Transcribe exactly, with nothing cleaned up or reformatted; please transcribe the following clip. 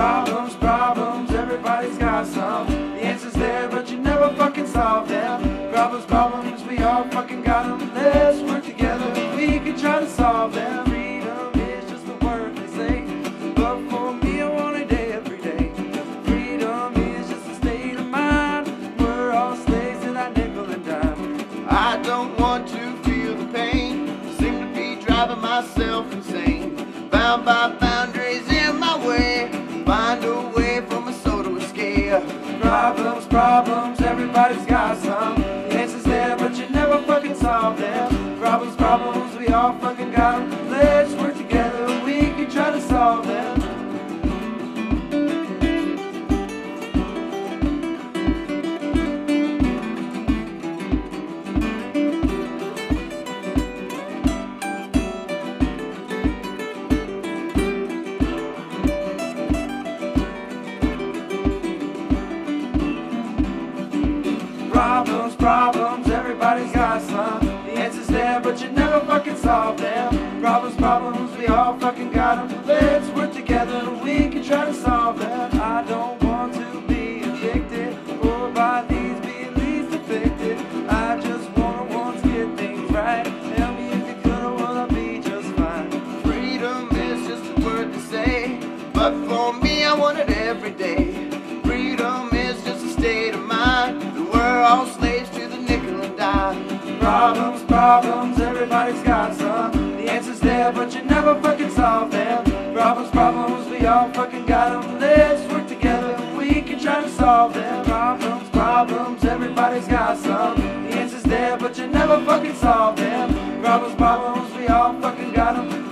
Problems, problems, everybody's got some. The answer's there, but you never fucking solve them. Problems, problems, we all fucking got them. Let's work together, we can try to solve them. Freedom is just a word they say, but for me I want it every day. Freedom is just a state of mind. We're all slaves to that nickel and dime. I don't want to feel the pain, seem to be driving myself insane. Bound by boundaries in my way, find a way for my soul to escape. Problems, problems, everybody's got some. The answer's there, but you never fucking solve them. Problems, problems, we all fucking got them. Let's work together, we can try to solve them. Problems, problems, everybody's got some. The answer's there, but you never fucking solve them. Problems, problems, we all fucking got them. Let's work together, we can try to solve them. I don't want to be addicted, or by these beliefs affected. I just wanna once get things right. Tell me if you could, or will I be just fine? Freedom is just a word to say, but for me I want it every day. Freedom is just a state of mind, and we're all slaves to the nickel and dime. Problems, problems, everybody's got some. The answer's there, but you never fucking solve them. Problems, problems, we all fucking got them. Let's work together, we can try to solve them. Problems, problems, everybody's got some. The answer's there, but you never fucking solve them. Problems, problems, we all fucking got them.